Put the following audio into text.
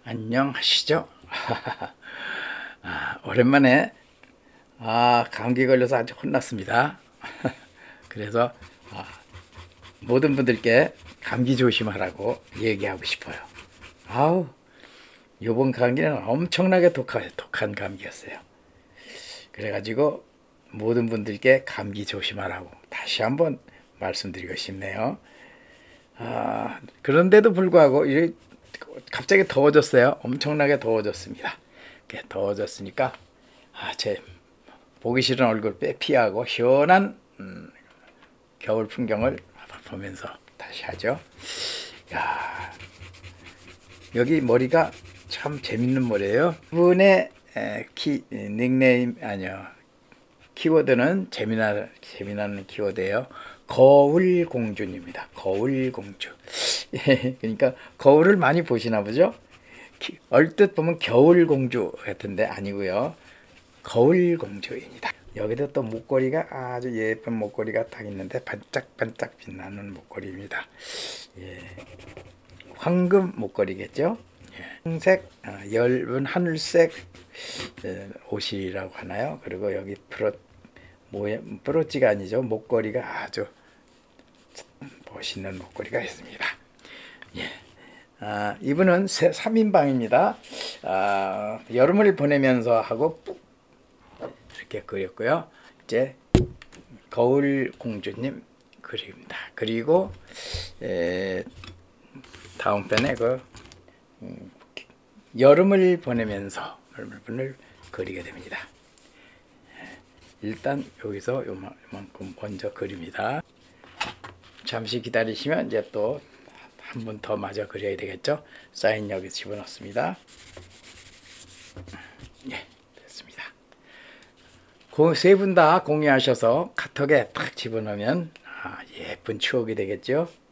안녕하시죠? 오랜만에 감기 걸려서 아주 혼났습니다. 그래서 모든 분들께 감기 조심하라고 얘기하고 싶어요. 이번 감기는 엄청나게 독한 감기였어요. 그래가지고 모든 분들께 감기 조심하라고 다시 한번 말씀드리고 싶네요. 그런데도 불구하고 갑자기 더워졌어요. 엄청나게 더워졌습니다. 더워졌으니까 제 보기 싫은 얼굴 빼피하고 시원한 겨울 풍경을 보면서 다시 하죠. 여기 머리가 참 재밌는 머리예요. 이분의 닉네임 키워드는 재미나는 키워드예요. 거울공주입니다. 거울공주. 그러니까 거울을 많이 보시나 보죠? 얼뜻 보면 겨울공주 같은데 아니고요. 거울공주입니다. 여기도 또 목걸이가 아주 예쁜 목걸이가 딱 있는데 반짝반짝 빛나는 목걸이입니다. 황금 목걸이겠죠? 황색, 엷은 하늘색 옷이라고 하나요? 그리고 여기 브로치가 아니죠. 목걸이가 아주 멋있는 목걸이가 있습니다. 이분은 3인방입니다. 여름을 보내면서 하고 이렇게 그렸고요. 이제 거울공주님 그립니다. 그리고 다음 편에 여름을 보내면서 여름을 그리게 됩니다. 일단 여기서 요만큼 먼저 그립니다. 잠시 기다리시면 이제 또 한 번 더 마저 그려야 되겠죠. 사인 여기 집어넣습니다. 됐습니다. 세 분 다 공유하셔서 카톡에 딱 집어넣으면 예쁜 추억이 되겠죠.